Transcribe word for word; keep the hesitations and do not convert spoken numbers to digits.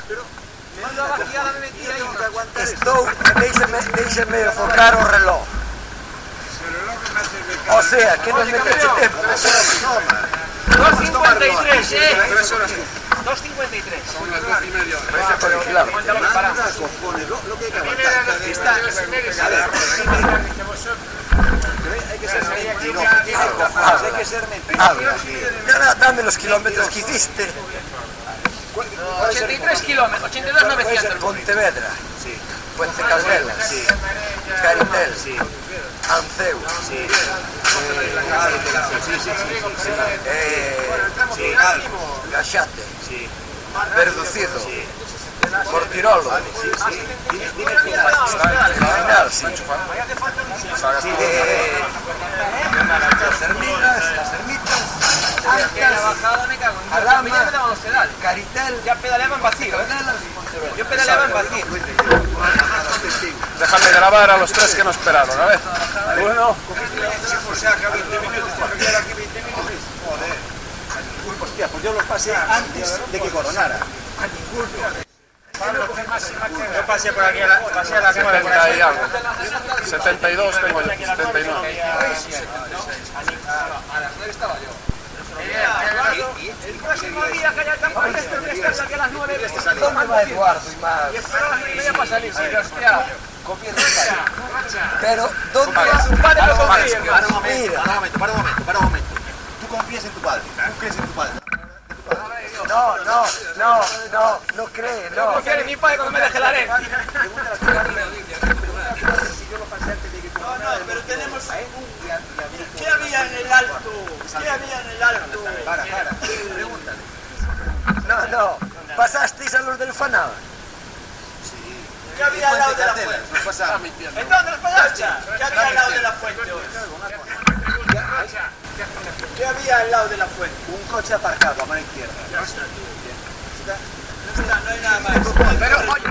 Estou, déixeme, déixeme enfocar o reloj. O sea, que nos meteche tempo. dos cincuenta y tres, eh. dos cincuenta y tres. Son las dos y media. Claro. Lo que hay que aguantar. Está, a ver, hay que ser mentiroso. Hay que ser mentiroso. Dame los kilómetros que hiciste. ochenta y tres kilómetros, ochenta y dos mil novecientos. Pontevedra, Puente Caldelas, Caritel, Anceu, Gaxate, Verducido, Portirolo, Final, Las Ermitas, Las Ermitas, Alama, Caritel, ya pedaleaban vacío, ¿eh? Yo pedaleaba en vacío. Déjame grabar a los tres que no esperaron, a ver. Uno. Hostia, pues yo los pasé antes de que coronara. Yo pasé por aquí, a la, pasé a la cámara por setenta aquí. y algo. setenta y dos tengo yo, setenta y nueve. A las nueve estaba yo. El próximo día que haya campo de esto, que estás aquí a las nueve, ¿dónde va Eduardo y más? y espero a las nueve y media para salir. Sí, hostia. Pero, ¿dónde Para va? su padre lo confíe. Para un momento, para un momento, para un momento, para un momento. Tú confías en tu padre, tú crees en tu padre. No, no, no, no, no cree, no. Confío en mi padre cuando me deje la arena. No, no, pero tenemos un... ¿Qué había en el alto? ¿Qué había en el alto? Para, para, pregúntale. No, no, ¿pasasteis a los del Fanal? ¿Qué había al lado de la fuente? ¿En dónde los pasaste? ¿Qué había al lado de la fuente? ¿Qué había al lado de la fuente? Un coche aparcado a mano izquierda. No hay nada más. Pero, oye,